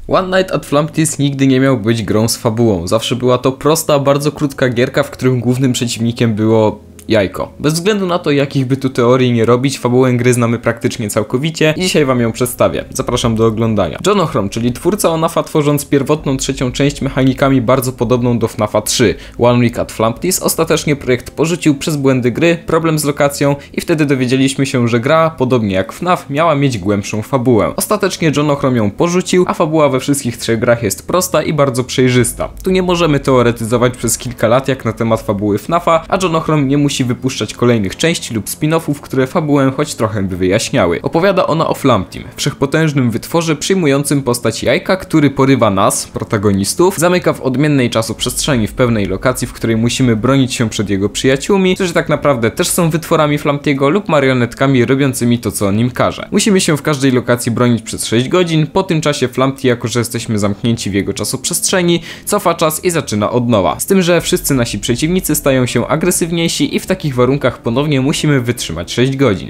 One Night at Flumpty's nigdy nie miał być grą z fabułą. Zawsze była to prosta, bardzo krótka gierka, w którym głównym przeciwnikiem było jajko. Bez względu na to, jakich by tu teorii nie robić, fabułę gry znamy praktycznie całkowicie i dzisiaj wam ją przedstawię. Zapraszam do oglądania. John O'Hromm, czyli twórca ONAF-a, tworząc pierwotną trzecią część mechanikami bardzo podobną do FNAF-a 3, One Week at Flumpty's, ostatecznie projekt porzucił przez błędy gry, problem z lokacją i wtedy dowiedzieliśmy się, że gra, podobnie jak FNAF, miała mieć głębszą fabułę. Ostatecznie John O'Hromm ją porzucił, a fabuła we wszystkich trzech grach jest prosta i bardzo przejrzysta. Tu nie możemy teoretyzować przez kilka lat jak na temat fabuły FNAF-a, a John O'Hromm nie musi wypuszczać kolejnych części lub spin-offów, które fabułę choć trochę by wyjaśniały. Opowiada ona o Flumptym, wszechpotężnym wytworze przyjmującym postać jajka, który porywa nas, protagonistów, zamyka w odmiennej czasoprzestrzeni w pewnej lokacji, w której musimy bronić się przed jego przyjaciółmi, którzy tak naprawdę też są wytworami Flumpty'ego lub marionetkami robiącymi to, co on im każe. Musimy się w każdej lokacji bronić przez 6 godzin, po tym czasie Flumpty, jako że jesteśmy zamknięci w jego czasoprzestrzeni, cofa czas i zaczyna od nowa. Z tym, że wszyscy nasi przeciwnicy stają się agresywniejsi i w takich warunkach ponownie musimy wytrzymać 6 godzin.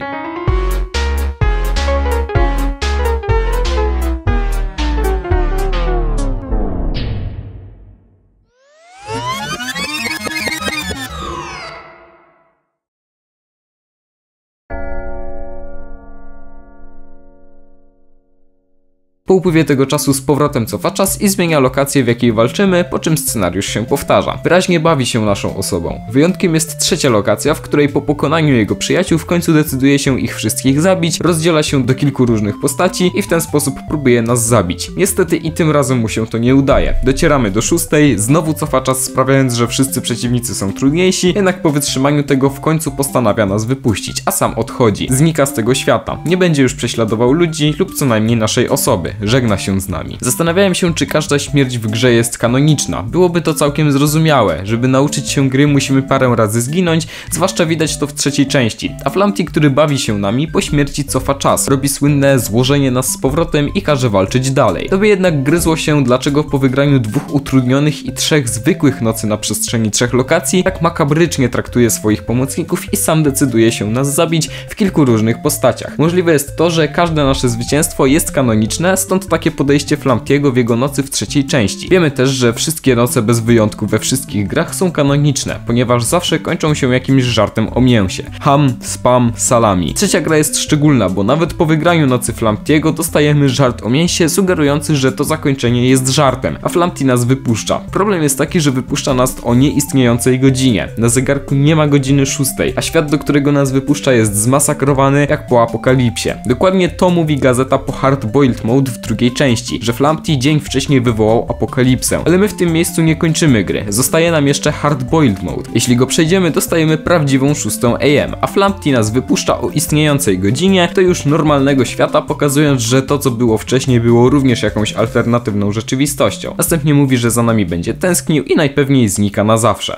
Po upływie tego czasu z powrotem cofa czas i zmienia lokację, w jakiej walczymy, po czym scenariusz się powtarza. Wyraźnie bawi się naszą osobą. Wyjątkiem jest trzecia lokacja, w której po pokonaniu jego przyjaciół w końcu decyduje się ich wszystkich zabić, rozdziela się do kilku różnych postaci i w ten sposób próbuje nas zabić. Niestety i tym razem mu się to nie udaje. Docieramy do 6, znowu cofa czas, sprawiając, że wszyscy przeciwnicy są trudniejsi, jednak po wytrzymaniu tego w końcu postanawia nas wypuścić, a sam odchodzi. Znika z tego świata. Nie będzie już prześladował ludzi lub co najmniej naszej osoby. Żegna się z nami. Zastanawiałem się, czy każda śmierć w grze jest kanoniczna. Byłoby to całkiem zrozumiałe. Żeby nauczyć się gry, musimy parę razy zginąć, zwłaszcza widać to w trzeciej części. A Flumpty, który bawi się nami, po śmierci cofa czas. Robi słynne złożenie nas z powrotem i każe walczyć dalej. To by jednak gryzło się, dlaczego po wygraniu 2 utrudnionych i 3 zwykłych nocy na przestrzeni 3 lokacji, tak makabrycznie traktuje swoich pomocników i sam decyduje się nas zabić w kilku różnych postaciach. Możliwe jest to, że każde nasze zwycięstwo jest kanoniczne, stąd takie podejście Flumpty'ego w jego nocy w trzeciej części. Wiemy też, że wszystkie noce bez wyjątku we wszystkich grach są kanoniczne, ponieważ zawsze kończą się jakimś żartem o mięsie. Ham, spam, salami. Trzecia gra jest szczególna, bo nawet po wygraniu nocy Flumpty'ego dostajemy żart o mięsie, sugerujący, że to zakończenie jest żartem, a Flumpty nas wypuszcza. Problem jest taki, że wypuszcza nas o nieistniejącej godzinie. Na zegarku nie ma godziny 6, a świat, do którego nas wypuszcza, jest zmasakrowany jak po apokalipsie. Dokładnie to mówi gazeta po Hard Boiled Mode w drugiej części, że Flumpty dzień wcześniej wywołał apokalipsę. Ale my w tym miejscu nie kończymy gry. Zostaje nam jeszcze Hard Boiled Mode. Jeśli go przejdziemy, dostajemy prawdziwą 6 AM, a Flumpty nas wypuszcza o istniejącej godzinie do już normalnego świata, pokazując, że to, co było wcześniej, było również jakąś alternatywną rzeczywistością. Następnie mówi, że za nami będzie tęsknił i najpewniej znika na zawsze.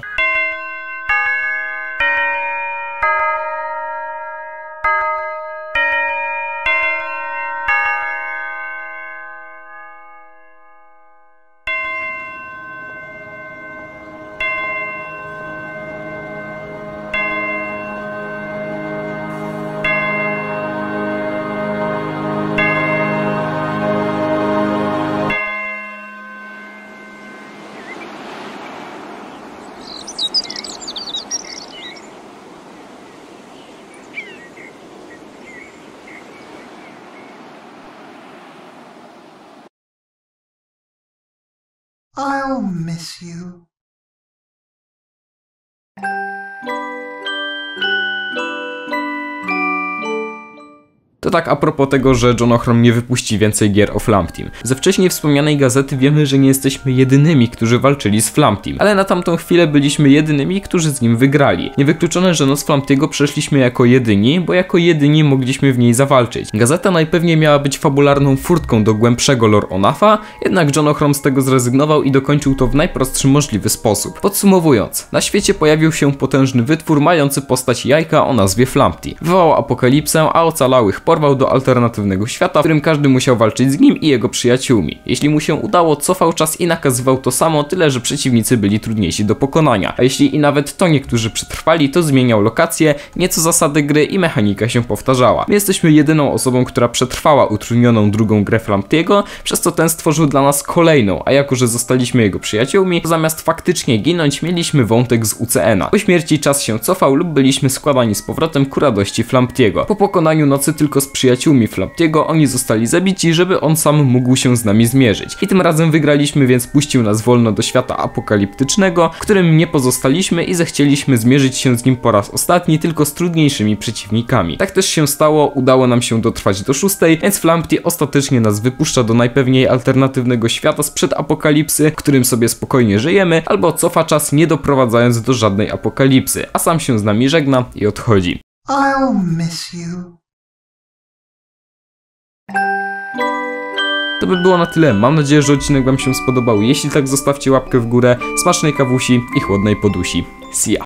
I'll miss you. To tak a propos tego, że John O'Hromm nie wypuści więcej gier o Flumptym. Ze wcześniej wspomnianej gazety wiemy, że nie jesteśmy jedynymi, którzy walczyli z Flumptym, ale na tamtą chwilę byliśmy jedynymi, którzy z nim wygrali. Niewykluczone, że noc Flumpty'ego przeszliśmy jako jedyni, bo jako jedyni mogliśmy w niej zawalczyć. Gazeta najpewniej miała być fabularną furtką do głębszego lore ONAF-a, jednak John O'Hromm z tego zrezygnował i dokończył to w najprostszy możliwy sposób. Podsumowując, na świecie pojawił się potężny wytwór mający postać jajka o nazwie Flumpty. Wywołał apokalipsę, a ocalałych porwał porwał do alternatywnego świata, w którym każdy musiał walczyć z nim i jego przyjaciółmi. Jeśli mu się udało, cofał czas i nakazywał to samo, tyle że przeciwnicy byli trudniejsi do pokonania. A jeśli i nawet to niektórzy przetrwali, to zmieniał lokacje, nieco zasady gry i mechanika się powtarzała. My jesteśmy jedyną osobą, która przetrwała utrudnioną drugą grę Flamptiego, przez co ten stworzył dla nas kolejną, a jako że zostaliśmy jego przyjaciółmi, to zamiast faktycznie ginąć, mieliśmy wątek z UCN-a. Po śmierci czas się cofał lub byliśmy składani z powrotem ku radości Flamptiego. Po pokonaniu nocy tylko z przyjaciółmi Flamptiego oni zostali zabici, żeby on sam mógł się z nami zmierzyć. I tym razem wygraliśmy, więc puścił nas wolno do świata apokaliptycznego, w którym nie pozostaliśmy i zechcieliśmy zmierzyć się z nim po raz ostatni, tylko z trudniejszymi przeciwnikami. Tak też się stało, udało nam się dotrwać do 6, więc Flampty ostatecznie nas wypuszcza do najpewniej alternatywnego świata sprzed apokalipsy, w którym sobie spokojnie żyjemy, albo cofa czas, nie doprowadzając do żadnej apokalipsy, a sam się z nami żegna i odchodzi. I'll miss you. To by było na tyle, mam nadzieję, że odcinek wam się spodobał. Jeśli tak, zostawcie łapkę w górę, smacznej kawusi i chłodnej podusi. See ya!